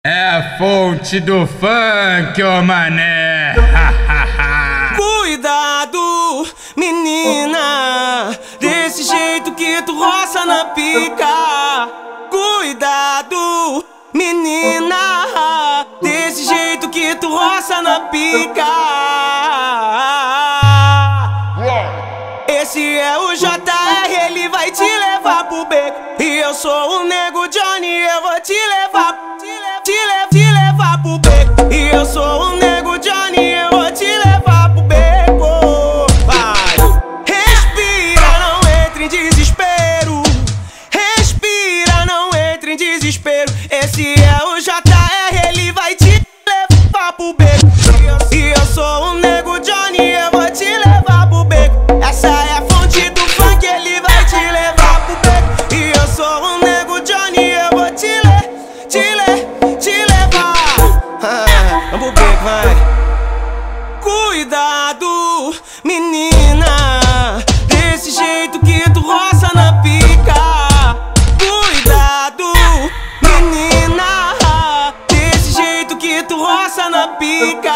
É a fonte do funk, ô mané. Cuidado, menina, desse jeito que tu roça na pica. Cuidado, menina, desse jeito que tu roça na pica. Esse é o JR, ele vai te levar pro beco. E eu sou o Nego Johnny, eu vou te levar pro beco. E eu sou o Nego Johnny, eu vou te levar pro beco. Vai, respira, não entre em desespero. Respira, não entre em desespero. Esse é o JR, ele vai te levar pro beco. E eu sou o Nego Johnny, eu vou te levar pro beco. Essa é a fonte do funk, ele vai te levar pro beco. E eu sou o Nego Johnny, eu vou te levar. Vamos pro beco, vai. Cuidado, menina, desse jeito que tu roça na pica. Cuidado, menina, desse jeito que tu roça na pica.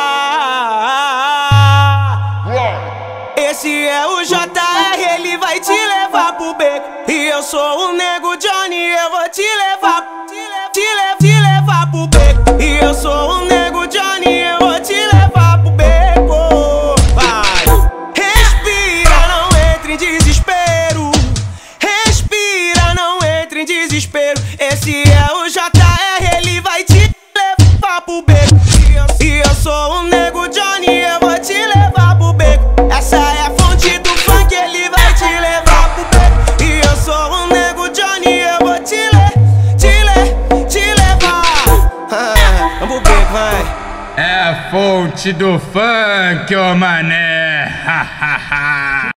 Esse é o JR, ele vai te levar pro beco. E eu sou o Nego Johnny, eu vou te levar pro beco. E eu sou o Nego Johnny, eu vou te levar pro beco. Vai, respira, não entre em desespero. Respira, não entre em desespero. Esse é o JR, ele vai te levar pro beco. E eu sou o Nego Johnny, eu vou te levar pro beco. Essa é a fonte do funk, ele vai te levar pro beco. E eu sou o Nego Johnny, eu vou te levar. Vamos pro beco, vai. É a fonte do funk, ô mané.